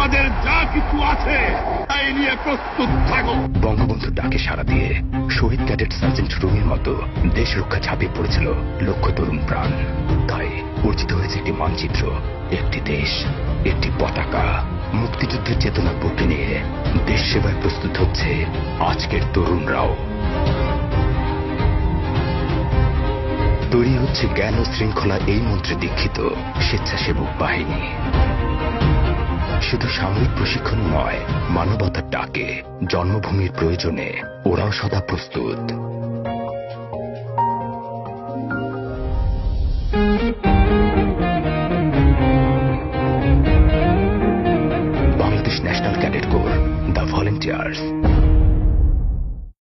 তোমাদের যা কিছু আছে তাই নিয়ে প্রস্তুত থাকো। বঙ্গবন্ধু ডাকে সাড়া দিয়ে শহীদ ক্যাডেট সার্জেন্ট রুমির মতো দেশ রক্ষা ঝাঁপিয়ে পড়েছিল লক্ষ তরুণ প্রাণ। তাই অর্জিত হয়েছে একটি মানচিত্র, একটি দেশ, একটি পতাকা। মুক্তিযুদ্ধের চেতনা বুকে নিয়ে দেশ সেবায় প্রস্তুত হচ্ছে আজকের তরুণরাও। তৈরি হচ্ছে জ্ঞান ও শৃঙ্খলা এই মন্ত্রে দীক্ষিত স্বেচ্ছাসেবক বাহিনী। শুধু সামরিক প্রশিক্ষণ নয়, মানবতার ডাকে, জন্মভূমির প্রয়োজনে ওরাও সদা প্রস্তুত।